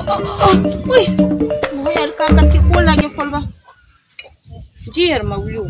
Uy, mo yar kakati ko lagi kolba. Jir mawlu.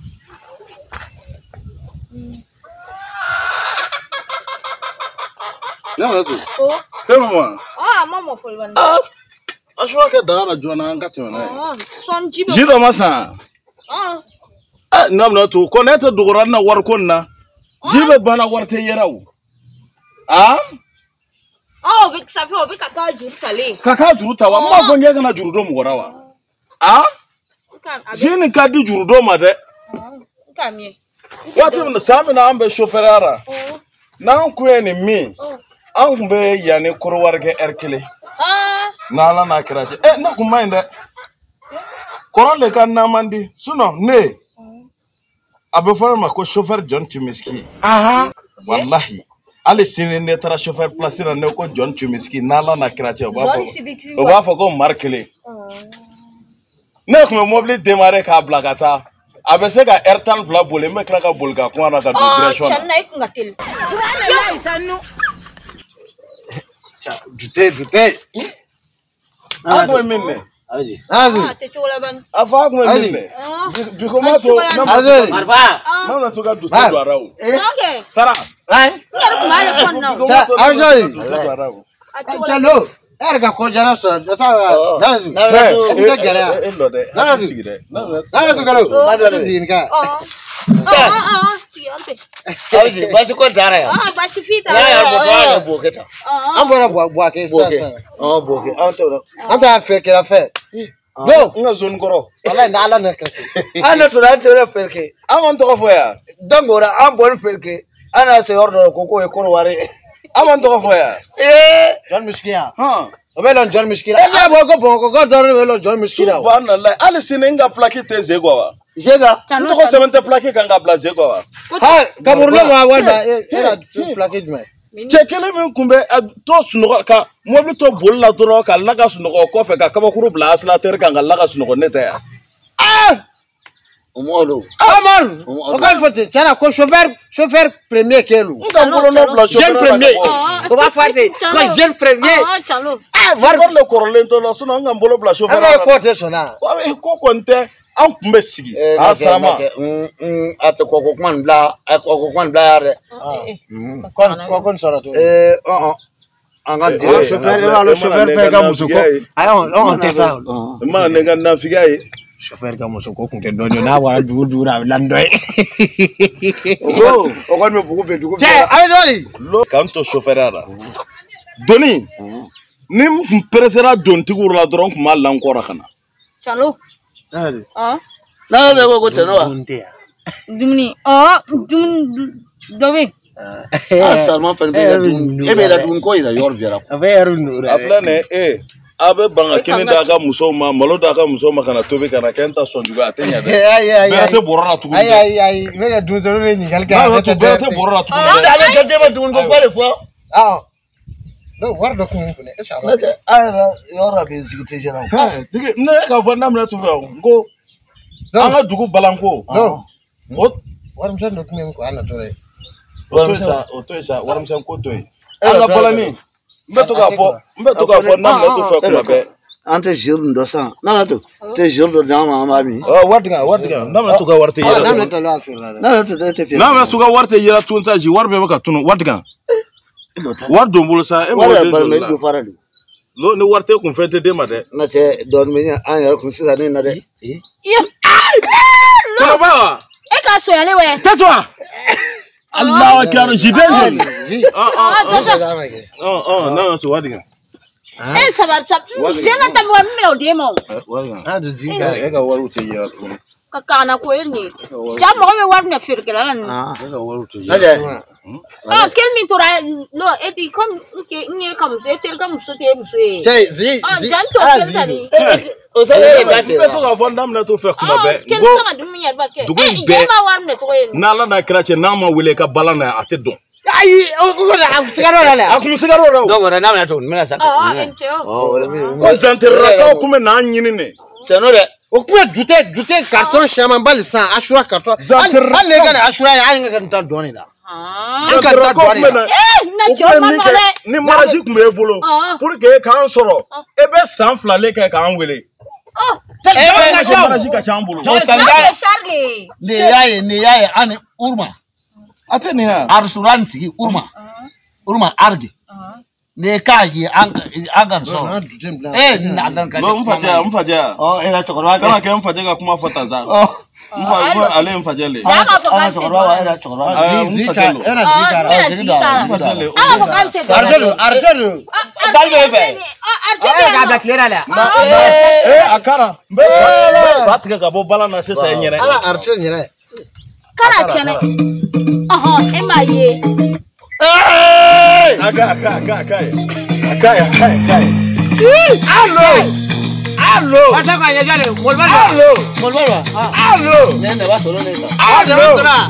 Não, tu. Oh. Tem uma. Ah, mama folban. Acho que é da hora de uma angate, né? Ah, son jibo. Jira masa. Ah. Não, tu. Conecta do gorana warkona. Jiba bana warte yerau. Ah? Oh, bik safi o bik kaka juru tale. Kaka juru tawa, ma fonye kana juru do mugorawa. Ah? Jini kadi juru do made. Kamye. Wati mna sami na ambe shoferara. Na nkuye ni mi. An be yani kurwarge erkile. Ah. Na ala na kiraje. Na kumainde. Korole kan na mandi. Suno ne. Abe fara ma ko chauffeur John Chimiski. Aha. Wallahi. Ale sine ne tara chauffeur placera ne ko John Chimiski na ala na kiraje o ba fa ko markele. Ne ko mobile démarrer ka blagata. Abe se ka airtan fla bole me kra ka bolga ko ana ka direction. Ah, channa ik ngatil. Subhanallah sanu. Dute. Ako minne. Aji. Ah, te chola ban. Afa ako minne. Biko mato Aji. Marba. Mama tuga dute do arau. Okay. Sara. Ai. Ngar ko mala kon na. Aji. Dute do arau. Chalo. Erga ko jana so. Sawa. Aji, basi ko dara ya. Ah, basi fita. Ya boketa. Ambora boake sasa. Oh, boke. Anta ferke la fe. No, Nga zone goro. wallahi na ala na kace. Ana to da tere ferke. Aman to ko ya. Dangora ambon ferke. Ana se ordo ko ko ware. Aman to ko ya. John Miskiya. Ha. Obelon John Miskiya. Ya boko doro welo John Miskiya. Subhanallah. Ali sinenga plaque te zegwa. Jega. Nto ko semente plaque kanga bla zegwa. Ha, Cameroon wa wanda era plaque me. Chekele min kumbe to sunogo ka mobile to bolla doro ka laga sunogo ko fe ka kabakuru bla asla ter kanga laga sunogo neta ya. Omolo. Amar. O kan fote chana ko chauffeur premier kelu. Ngambolo no bla chauffeur premier. O ba fate ko jeune premier. Ah, chalo. Var le corolento lo suno ngambolo bla chauffeur. Ala ko te sona. Ko konte an kumbe sigi. Asama. Ate ko man bla yare. Kon sora to. Anga dire chauffeur fe ga musuko. Ayo on testa. Ma nenga na figai. Chauffeur ka musuko kunte donyo na wara dura landoy. O kon me bugu be dugu. Che, ayo doli. Lo kanto chauffeur ara. Doni. Nim presera dontigu la dron kuma lankora kana. Chalo. Ah. Na be ko teno. Dumni. Ah, dum dobe. Salman fen be dum. E be la dum ko ina yor biara. Averu nura. Aflane abe banga kini daga muso ma malo daga muso ma kana tobe kana kenta sonjuga atenya de. Bete borora tugu. Ai me dum so be ni galga. Na to bete borora tugu. Da ale kete be dum ko pale fo. No, guarda com ne. Inshallah. Yora be zigite jena. Dige ne ka fo namna to go. Anga dugu balanko. No. What? Waram san do kuma ko ana tore. Otoisa waram san ko toy. Anga balani. Mbeto ka fo namna to fo kuma be. Ante jirun do sa. Na to. Te jirun do ma mami. Wadiga namna to ka warte yira. Namna to la firna. Na to te firna. Namna to ka warte yira tunta ji warbe baka tunu wadiga. War dombolo sa e mo de faradu. Lo ne warte kun fete de ma de. Na te don me an yar kun sisa ne na de. Ko ba. E ka so yale we. Taswa. Allah akbar jidel. No so wadiga. E sabat sab. Sena tam wa mi o demo. Wadiga. Do zinga e ga waru te ya tunu. Kakana ko elni. Jam mo me war na firkela lan. E ga waru te ya. Quel mi tora lo e di kom ke ni kam se tel kam so te so e. Zi. Janto tel tani. O sa le ba fi to ga fon dam na to fe kuma be. Quel sama dum mi yarba ke. E ma war na to e. Na la na krache na ma wele ka balana ate don. Ai o ko da sigaro la. Akum sigaro ra. Do wora na to mina sa. Enteo. Ko zanterra ka kuma na nyini ne. Senore. O kuma jute carton shaman bal san ashura carton. Zanterra le ga ashura ya nga kan doni da. Ni maraji kun b'e bolo pour que k'an sɔrɔ e bɛ san 2 le kɛ k'an wele. Maraji ka c'an bolo. Ne y'a ye ani Urma. A tɛ nin ya. Arsulan tigi Urma Ardi. Ne k'a ye an ka sɔrɔ. Na dan ka. N fajɛ. Era cɛkɔrɔba. Kana kɛ n fajɛ ka kuma fɔ tan sa. Ale n fajɛ le. Cɛkɔrɔba era cɛkɔrɔba. Era Arjelu. Balde fɛ. Ka bɛ tile la. A kara. N bɛ fa tigɛ ka bɔ bala na sisan n yɛrɛ. Ala Arjelu yɛrɛ. Kara tiɲɛ. E m'a ye. Akaya. Allo. Asa ka ɲɛ jale. Molba. Allo. Ne ba sɔrɔ ne ta. Allo.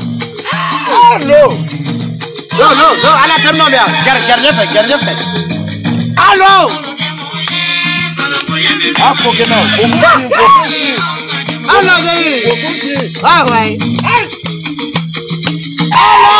No, ala terno bia. Garde fɛ. Allo. Apo que não. Allo gari. Ah ouais. Allo.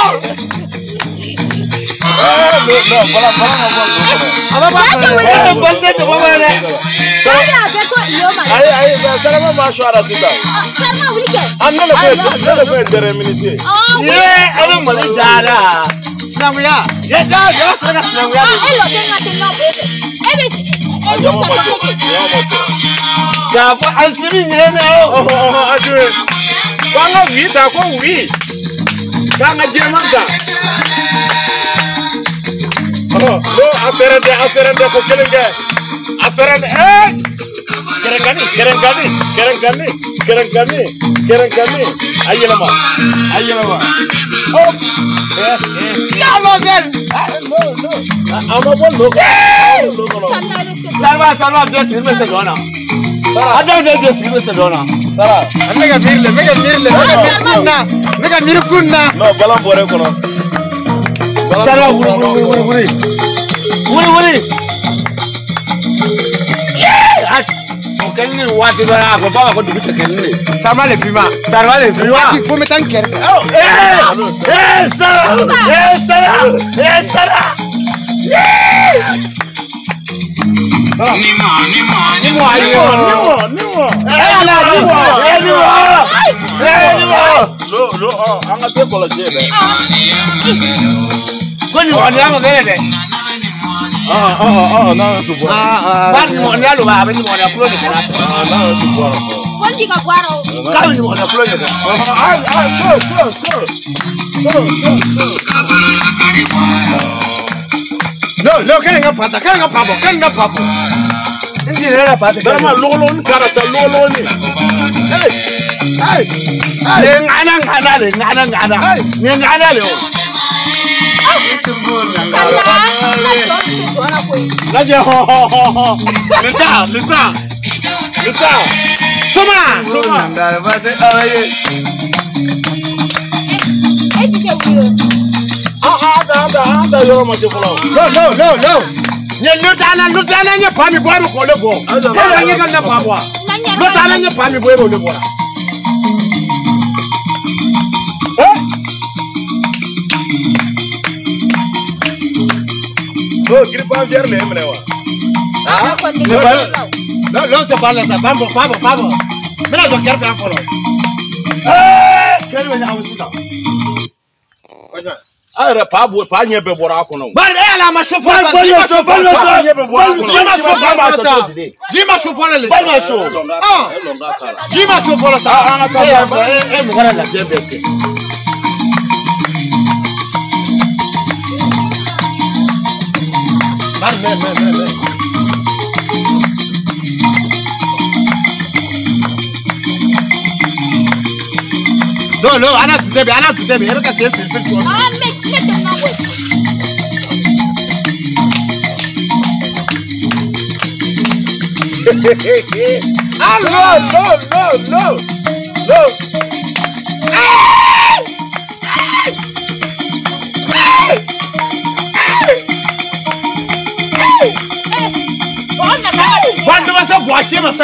Aferende ko kelenge. Aferende kerengani. Ayelama. Oh. Yalo gen. No. Ama bollo. Salva Dios sirve se dona. Ada Dios sirve se dona. Sara. Mega mirle. Mega mirkunna. No, balan bore kono. Sara wuri. Kenni wati bara ko baba ko dubi kenni sama le fima wati fo metan ker Sara Nimo ayo Lo anga te ko la jebe ko ni on ya ngere no tu buona. Ban mo ndalo ba abin mo na flow de kana. No tu buona. Konti ka kwaro. Ka ni mo na flow de. So. No, kenga papo. Ndi rera pata. Dama lolo ni karata lolo ni. Hey. Ngana le. Laje ho. Lita. Soma. Ndara bate aye. Anda yoro ma jefolo. No. Nye lutana nye pami boy ko le bo. Nye na pabo. Lutana nye pami boy le bo. No, gripa vier le mrewa. No se parla ça. Pabo. Mira do quero faire follow. Quero venir à vous ça. Ara pabo pa nye be bora kono. Bal ela ma chauffeur. Jima chauffeur le. Jima chauffeur ça. Mo gana la jebe. Bal me. No, ana tutebe. Era ka se fil. No. Quando você gosta, você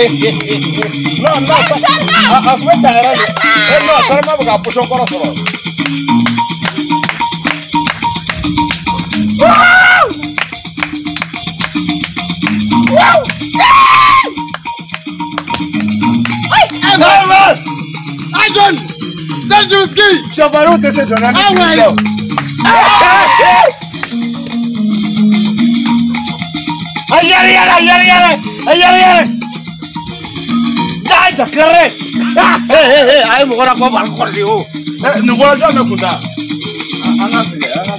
akwenda herani. No, salma buka pusho koro soro. Ajon! Danjuski! Chavaru tese donana. Ayare. Dai takare. Ay mugora ko bar korsi ho. Ngora jame kunda. Anasi.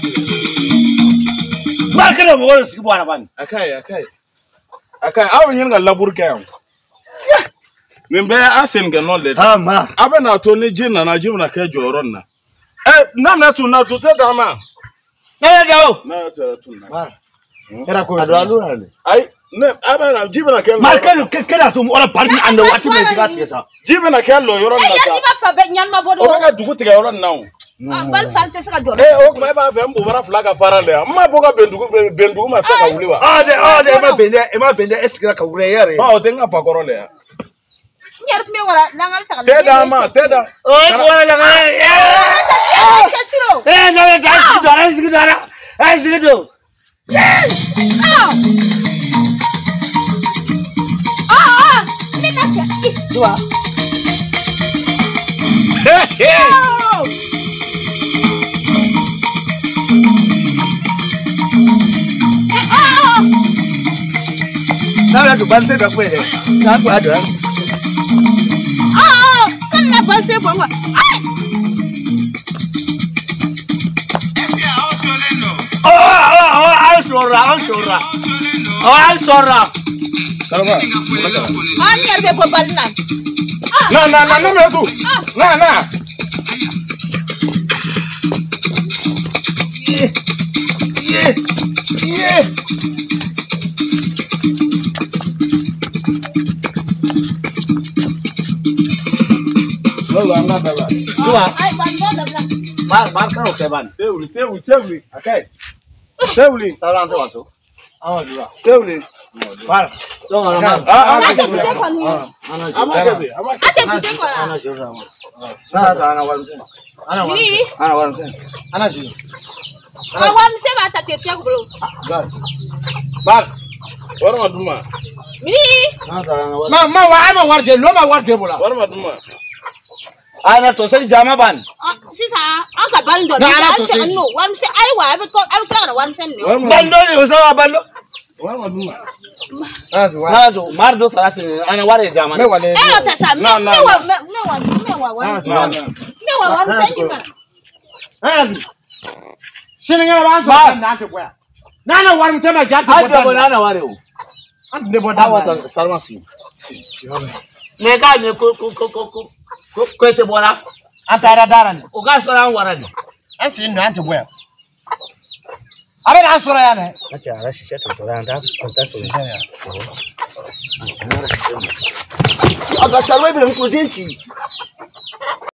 Bakare mugora siki bwana bani. Akai. Awon yin ga labur kayam. Nimbe asen ga non le. Ma. Abena to ni jinna na jimna ke joron na. Na te dama. Na dawo. Na to tunna. Ma. Era ko. Adalu ne. Ai ne abena jibna ke. Markan kada to ora parni anda wati me tiga tiesa. Jibna ke lo yoron na. Ay ya ba fa be nyan ma bodo. O ga dugu tiga yoron na. Bal falte saka jor. O kuma ba fa mbo bara flaga farale. Ma boga bendugu ma saka wuliwa. Ma bende esikira ka wure yare. Ba o tenga pa korole ya. Nyar me wala langal takal. Teda. O wala langal. Chasiro. Na sikidara. Ai sikido. Dua. Nada tu banse da kwere. Na tu ado. Kan na banse bongo. Ai. Ansora. Salama. Nyar be ko bal na. Na me tu. Na. Yeah. Lola anga bela. Dua. Ai bando da bla. Mar karo ke ban. Tewli. Okay. Tewli. Saran to wato. Awa dua. Tewli. Mar. Donga na mar. Ate kute ko ni. Amake. Ate kute ko na. Ana jora. Ana warum. Ana warum. Ana ji. Awam se ba ta te fiya ko bolo. Bar. Warma duma. Miri. Ma warje lo ma warje bola. Warma duma. Ana to sai jama ban. Sisa an ka bal do. Ana to sai. No, wam se ai wa be ko al ka wam se ne. Bando ni usawa bando. Warma duma. Na do mar do salati ana ware jama. Me wale. Ta sa me wa wam se ni ba. Shini ngala ban so na ta koya. Nana warum tema jati bodan. Ai nana ware o. An ne bodan. Awa salma si. Ne ka ne ko te bora. Antara daran. O ga sora wara ne. An si ndo ante boya. Abe na sora ya ne. Ati ara shi ta to ran da ta to shi ne. Aga salma bi ko dinki.